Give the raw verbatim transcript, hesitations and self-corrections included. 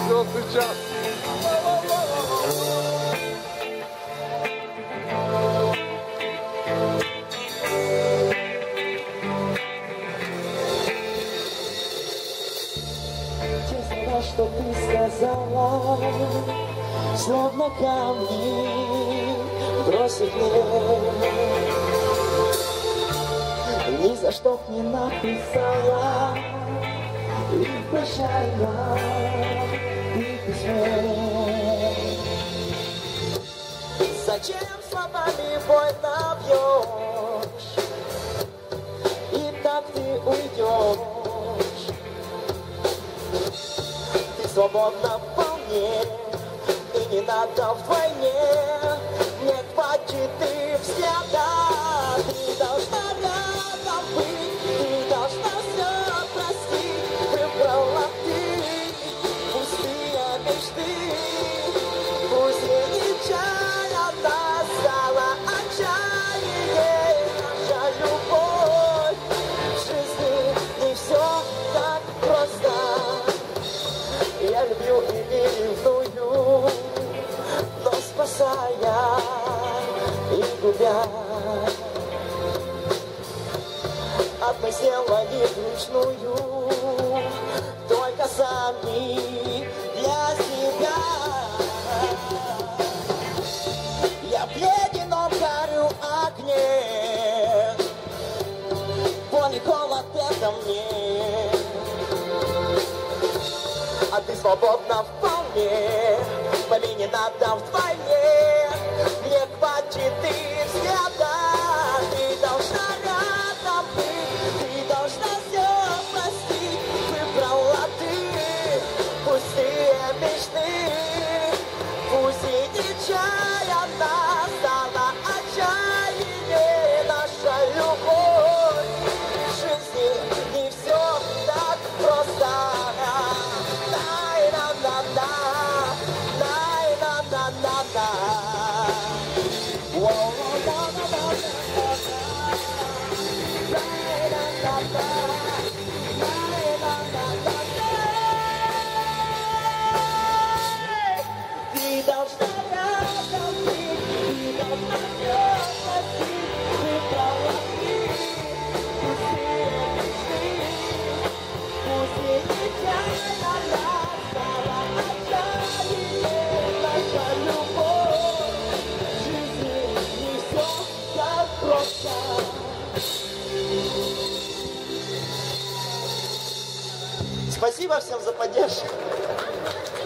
все сейчас. Те слова, что ты сказала, словно камни бросит мне. Ни за что б не написала и прощально и письме. Зачем словами больно бьешь, и так ты уйдешь? Ты свободна вполне, и не надо вдвойне. Не хватит ты взгляда, ты должна рядом быть, ты должна все простить. Выбрала ты пустые мечты, пусть и нечаянно стала отчаяние. Наша любовь в жизни не все так просто. Я люблю и ревную, но спасая и губя, одной сделали вручную, только сами для себя. Я в ледяном горю огне, боль и холод это мне, а ты свободна вполне, мне не надо вдвойне. Не хватит ты взгляда, ты должна рядом быть, ты должна все простить. Выбрала ты пустые мечты, пусть и нечаянно стала отчаяние. Наша любовь в жизни не все так просто. Ты должна рядом быть, ты должна все простить. Выбрала ты пустые мечты, пусть и нечаянно стала отчаяние. Наша любовь в жизни не все так просто. Спасибо всем за поддержку.